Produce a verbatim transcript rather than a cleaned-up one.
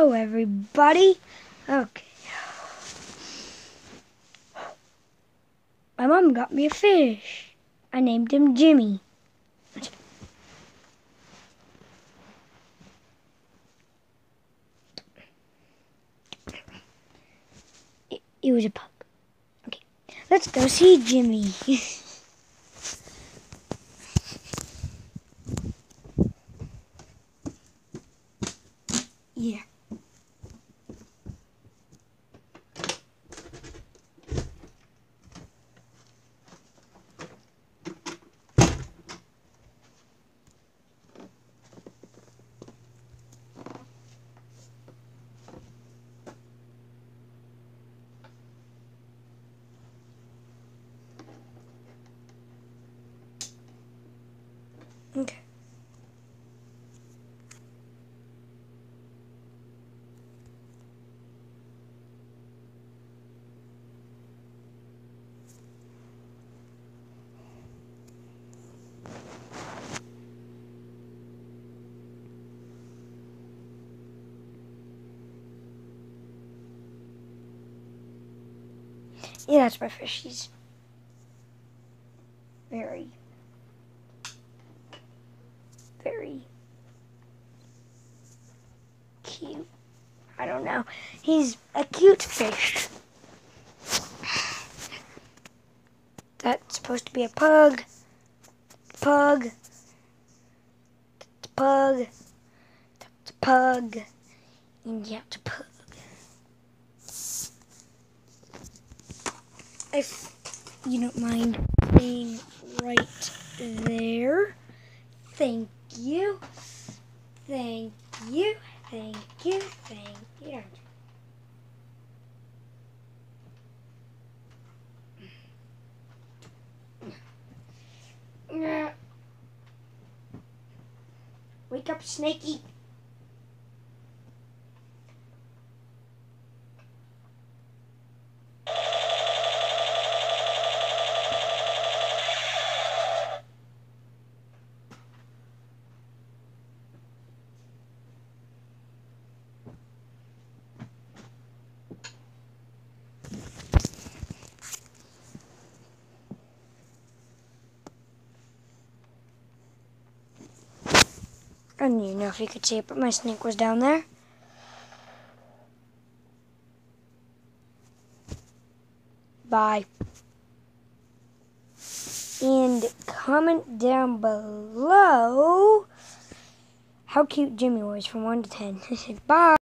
Hello, everybody. Okay. My mom got me a fish. I named him Jimmy. It, it was a pug. Okay, let's go see Jimmy. Yeah. Okay. Yeah, that's my fish. He's very, very cute. I don't know. He's a cute fish. That's supposed to be a pug. Pug. That's a pug. That's a pug. And yeah, it's a pug. If you don't mind being right there. Thank you. Thank you. Thank you. Thank you. Yeah. Wake up, Snakey. I don't even know if you could see it, but my snake was down there. Bye. And comment down below how cute Jimmy was from one to ten. Bye.